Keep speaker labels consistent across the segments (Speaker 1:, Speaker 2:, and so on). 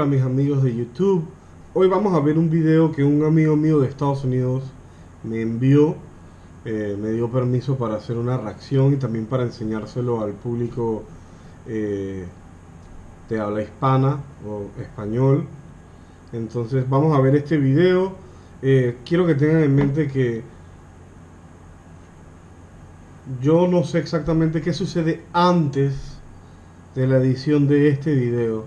Speaker 1: mis amigos de YouTube. Hoy vamos a ver un video que un amigo mío de Estados Unidos me envió. Me dio permiso para hacer una reacción y también para enseñárselo al público de habla hispana o español. Entonces vamos a ver este video. Quiero que tengan en mente que yo no sé exactamente qué sucede antes de la edición de este video.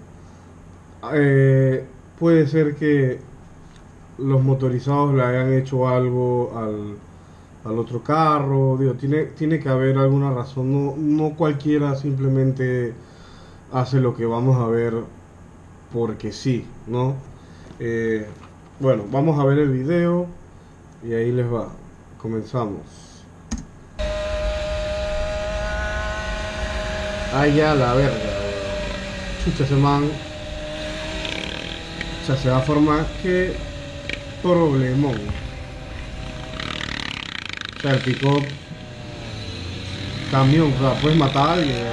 Speaker 1: Puede ser que los motorizados le hayan hecho algo al otro carro. Digo, tiene que haber alguna razón. No cualquiera simplemente hace lo que vamos a ver porque sí, ¿no? Bueno, vamos a ver el video y ahí les va. Comenzamos. Ay, ya la verga, weón. Chucha, ese man. O sea, se va a formar que problemón. O sea, el pick-up camión, o sea, puedes matar a alguien.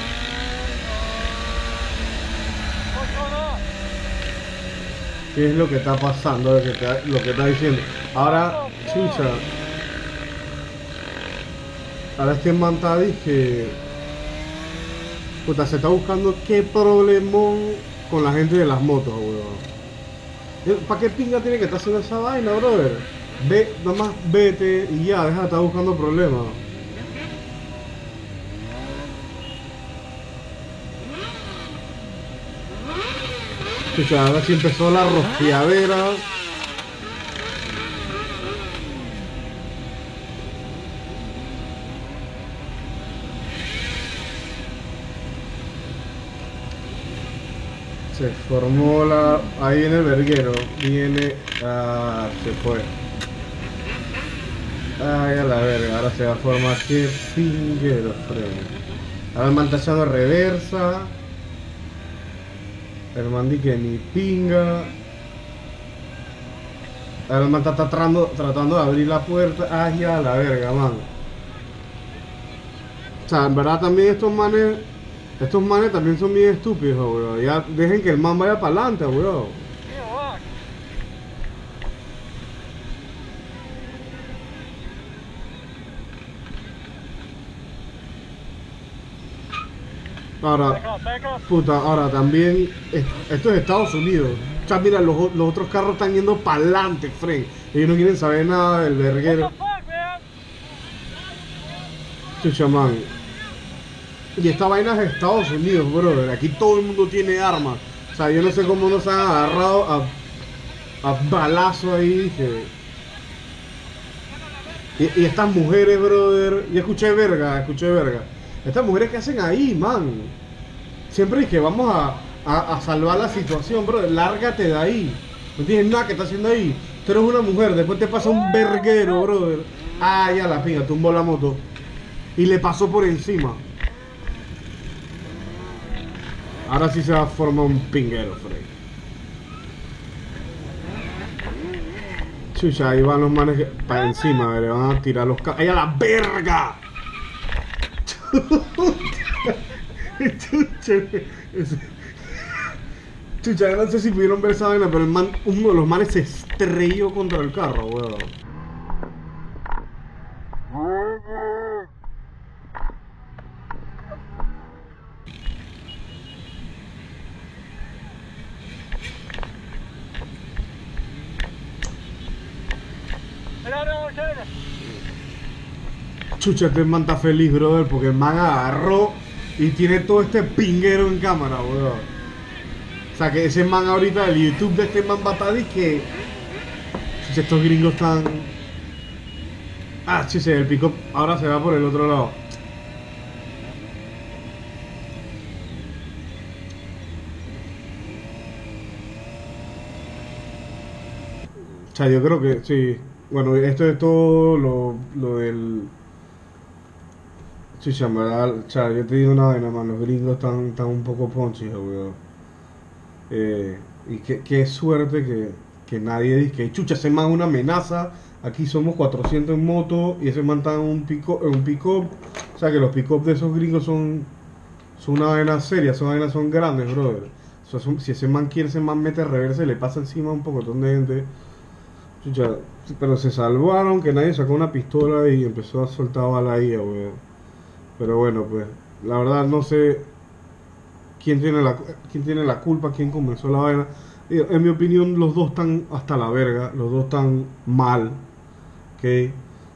Speaker 1: ¿Qué es lo que está pasando? Lo que está diciendo. Ahora, chucha. Ahora este man está que puta, se está buscando qué problemón con la gente de las motos, weón. ¿Para qué pinga tiene que estar haciendo esa vaina, brother? Ve, nomás vete y ya, deja de estar buscando problemas. Escucha, ahora sí empezó la rosqueadera. Se formó la... Ahí viene el verguero. Viene... Ah, se fue. Ay, a la verga. Ahora se va a formar. Qué pinguero, freno. Ahora el man está echando reversa. El man di que ni pinga. Ahora el man está tratando de abrir la puerta. Ay, a la verga, man. O sea, en verdad también estos manes también son bien estúpidos, weón. Ya dejen que el man vaya para adelante, weón. Ahora, puta, ahora también, esto es Estados Unidos. O sea, mira, los otros carros están yendo para adelante, Frank. Ellos no quieren saber nada del verguero. Chucha, man. Y esta vaina es Estados Unidos, brother. Aquí todo el mundo tiene armas. O sea, yo no sé cómo nos han agarrado a balazo ahí. Y estas mujeres, brother. Y escuché verga. Estas mujeres que hacen ahí, man. Siempre es que vamos a salvar la situación, brother. Lárgate de ahí. No tienes nada que estar haciendo ahí. Tú eres una mujer, después te pasa un verguero, brother. Ah, ya la pinga, tumbó la moto. Y le pasó por encima. Ahora sí se va a formar un pinguero, Frey. Chucha, ahí van los manes para encima, le van a tirar los carros. ¡Ay, a la verga! Chucha, no sé si pudieron ver esa vaina, pero uno de los manes se estrelló contra el carro, weón. Chucha, este man está feliz, brother, porque el man agarró y tiene todo este pinguero en cámara, weón. O sea, que ese man ahorita, el YouTube de este man va a estar que... Chucha, estos gringos están... Ah, chucha, el pick-up ahora se va por el otro lado. O sea, yo creo que sí. Bueno, esto es todo lo del... Chucha, en verdad, o sea, yo te digo una vaina, man, los gringos están un poco ponchis, weón. Y qué suerte que nadie dice que chucha, ese man es una amenaza. Aquí somos 400 en moto y ese man está en un pick-up. O sea, que los pick-up de esos gringos son una vaina seria, son grandes, brother. O O sea, si ese man quiere, ese man mete reversa y le pasa encima a un pocotón de gente. Chucha, pero se salvaron, que nadie sacó una pistola y empezó a soltar bala ahí, weón. Pero bueno, pues, la verdad no sé quién tiene la culpa, quién comenzó la vaina. En mi opinión, los dos están hasta la verga, los dos están mal, ¿ok?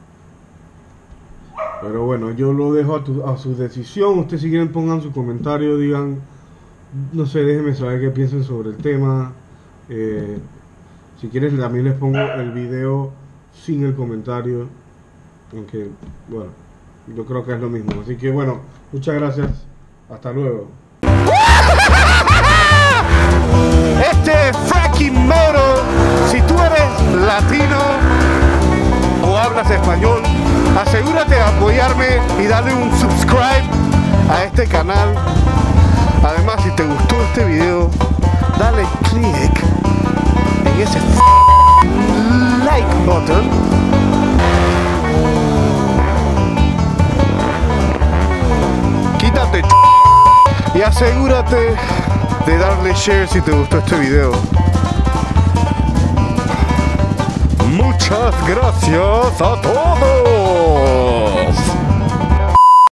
Speaker 1: Pero bueno, yo lo dejo a su decisión. Ustedes si quieren pongan su comentario, digan, no sé, déjenme saber qué piensan sobre el tema. Si quieres también les pongo el video sin el comentario, aunque bueno, yo creo que es lo mismo. Así que bueno, muchas gracias, hasta luego.
Speaker 2: Este es Frankie Moro. Si tú eres latino o hablas español, asegúrate de apoyarme y darle un subscribe a este canal. Además, si te gustó este video, dale click en ese like button. Quítate y asegúrate de darle share si te gustó este video. Muchas gracias a todos.